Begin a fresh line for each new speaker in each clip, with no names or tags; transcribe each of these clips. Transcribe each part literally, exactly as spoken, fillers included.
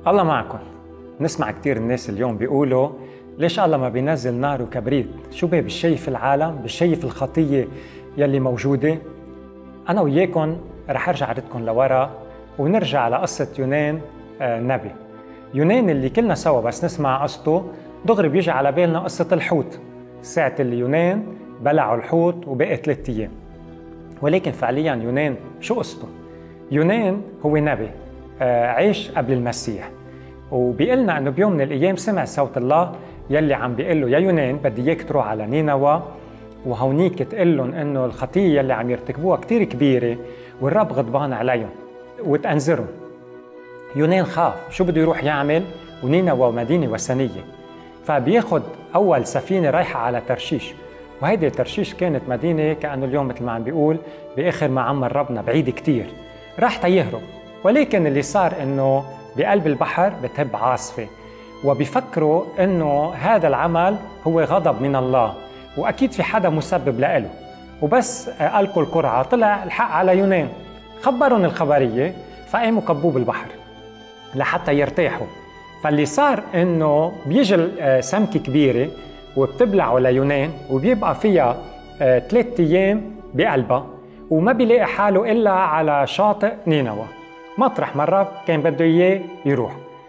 الله معكم. نسمع كتير الناس اليوم بيقولوا ليش الله ما بينزل نار وكبريت؟ شو بيه بالشيف العالم؟ بالشيف الخطية يلي موجودة؟ أنا وياكم رح أرجع ردكم لورا ونرجع لقصة يونان النبي. يونان اللي كلنا سوا بس نسمع قصته دغري بيجي على بالنا قصة الحوت، ساعة اللي يونان بلعوا الحوت وبقي ثلاثة أيام. ولكن فعلياً يونان شو قصته؟ يونان هو نبي عايش قبل المسيح، وبيقلنا انه بيوم من الايام سمع صوت الله يلي عم بيقول له يا يونان بدي اياك تروح على نينوى وهونيك تقول لهم انه الخطيه يلي عم يرتكبوها كثير كبيره والرب غضبان عليهم وتأنذرهم. يونان خاف شو بده يروح يعمل، ونينوى مدينه وثنيه، فبياخذ اول سفينه رايحه على ترشيش، وهيدي ترشيش كانت مدينه كانه اليوم مثل ما عم بيقول باخر ما عمر ربنا بعيد كثير، راح تيهرب. ولكن اللي صار انه بقلب البحر بتهب عاصفة، وبيفكروا انه هذا العمل هو غضب من الله واكيد في حدا مسبب لإله، وبس ألقوا القرعة طلع الحق على يونان، خبرهم الخبرية فقاموا كبوه بالبحر لحتى يرتاحوا. فاللي صار انه بيجي سمكة كبيرة وبتبلعه ليونان وبيبقى فيها ثلاثة ايام بقلبها، وما بيلاقي حاله الا على شاطئ نينوى، مطرح مرة كان بده اياه يروح.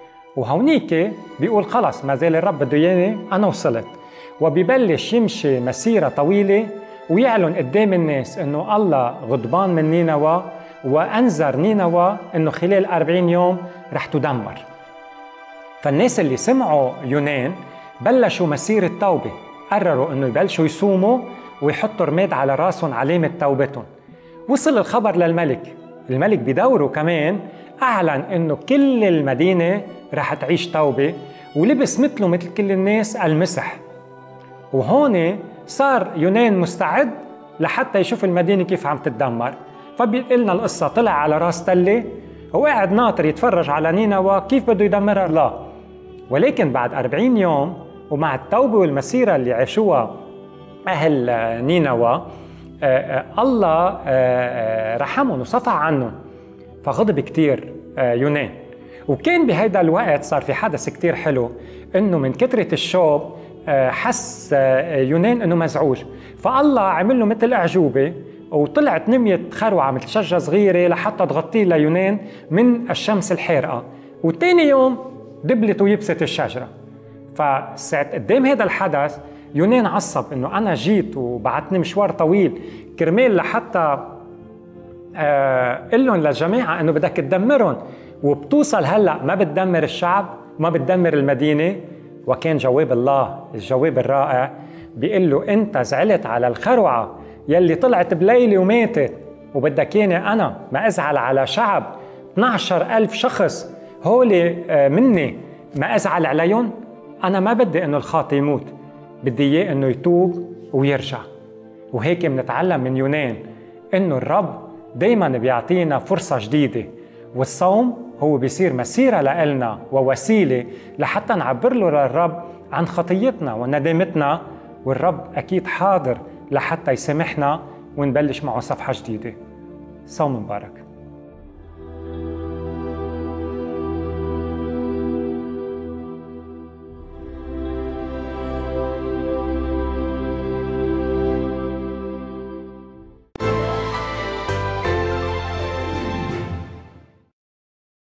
وهونيك بيقول خلص ما زال الرب بده اياني انا وصلت، وبيبلش يمشي مسيرة طويلة ويعلن قدام الناس انه الله غضبان من نينوى وانذر نينوى انه خلال أربعين يوم رح تدمر. فالناس اللي سمعوا يونان بلشوا مسيرة توبة، قرروا انه يبلشوا يصوموا ويحطوا رماد على راسهم علامة توبتهم. وصل الخبر للملك، الملك بدوره كمان أعلن إنه كل المدينة رح تعيش توبة، ولبس مثله مثل كل الناس المسح. وهون صار يونان مستعد لحتى يشوف المدينة كيف عم تتدمر. فبيقلنا القصة طلع على راس تلة وقاعد ناطر يتفرج على نينوى كيف بده يدمرها الله. ولكن بعد أربعين يوم ومع التوبة والمسيرة اللي عاشوها أهل نينوى آه آه الله آه آه رحمهم وصفى عنهم، فغضب كتير آه يونان. وكان بهيدا الوقت صار في حدث كتير حلو، انه من كترة الشوب آه حس آه يونان انه مزعوج، فالله عمل له مثل اعجوبة وطلعت نمية خروعة مثل شجرة صغيرة لحتى تغطيه ليونان من الشمس الحارقة، وتاني يوم دبلت ويبست الشجرة. فساعة قدام هذا الحدث يونان عصب انه انا جيت وبعتني مشوار طويل كرمال لحتى قل لهم للجماعه انه بدك تدمرهم، وبتوصل هلا ما بتدمر الشعب وما بتدمر المدينه. وكان جواب الله الجواب الرائع، بيقول له انت زعلت على الخروعه يلي طلعت بليله وماتت، وبدك ياني انا ما ازعل على شعب اثني عشر ألف شخص هولي مني ما ازعل عليهم؟ انا ما بدي انه الخاطئ يموت، بدي اياه انه يتوب ويرجع. وهيك منتعلم من يونان انه الرب دايما بيعطينا فرصة جديدة، والصوم هو بيصير مسيرة لإلنا ووسيلة لحتى نعبر له للرب عن خطيتنا وندامتنا، والرب أكيد حاضر لحتى يسامحنا ونبلش معه صفحة جديدة. صوم مبارك.